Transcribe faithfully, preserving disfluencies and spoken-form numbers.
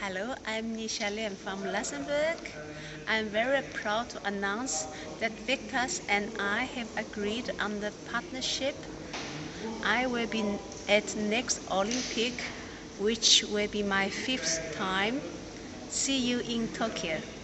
Hello, I'm Ni Xia Lian from Luxembourg. I'm very proud to announce that VICTAS and I have agreed on the partnership. I will be at next Olympic, which will be my fifth time. See you in Tokyo.